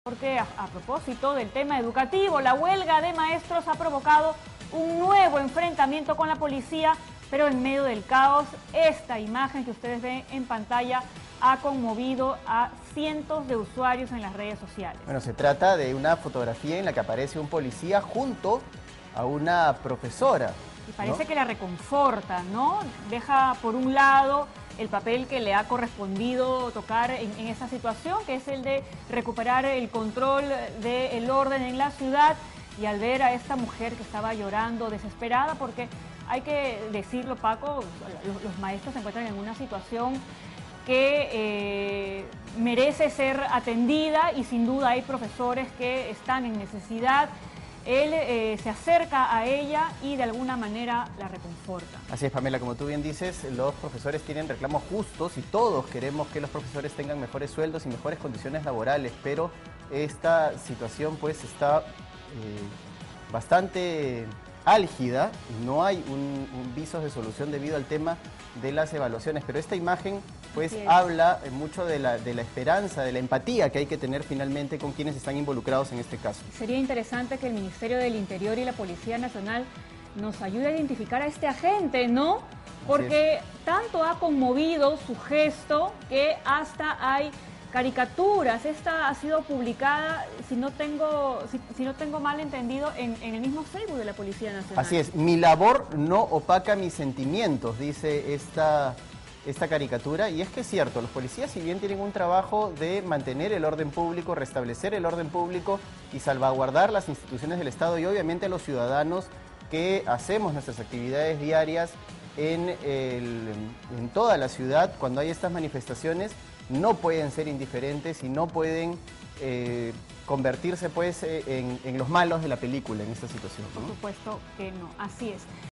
Porque a propósito del tema educativo, la huelga de maestros ha provocado un nuevo enfrentamiento con la policía, pero en medio del caos, esta imagen que ustedes ven en pantalla ha conmovido a cientos de usuarios en las redes sociales. Bueno, se trata de una fotografía en la que aparece un policía junto a una profesora. Y parece que la reconforta, ¿no? Deja por un lado el papel que le ha correspondido tocar en esa situación, que es el de recuperar el control del orden en la ciudad, y al ver a esta mujer que estaba llorando, desesperada, porque hay que decirlo, Paco, los maestros se encuentran en una situación que merece ser atendida, y sin duda hay profesores que están en necesidad. Él se acerca a ella y de alguna manera la reconforta. Así es, Pamela, como tú bien dices, los profesores tienen reclamos justos y todos queremos que los profesores tengan mejores sueldos y mejores condiciones laborales, pero esta situación pues está bastante álgida, no hay un visos de solución debido al tema de las evaluaciones, pero esta imagen pues habla mucho de la esperanza, de la empatía que hay que tener finalmente con quienes están involucrados en este caso. Sería interesante que el Ministerio del Interior y la Policía Nacional nos ayude a identificar a este agente, ¿no? Porque tanto ha conmovido su gesto que hasta hay caricaturas. Esta ha sido publicada, si no tengo mal entendido, en el mismo Facebook de la Policía Nacional. Así es, mi labor no opaca mis sentimientos, dice esta caricatura, y es que es cierto, los policías, si bien tienen un trabajo de mantener el orden público, restablecer el orden público y salvaguardar las instituciones del Estado, y obviamente a los ciudadanos que hacemos nuestras actividades diarias en toda la ciudad, cuando hay estas manifestaciones, no pueden ser indiferentes y no pueden convertirse pues en los malos de la película en esta situación, ¿no? Por supuesto que no, así es.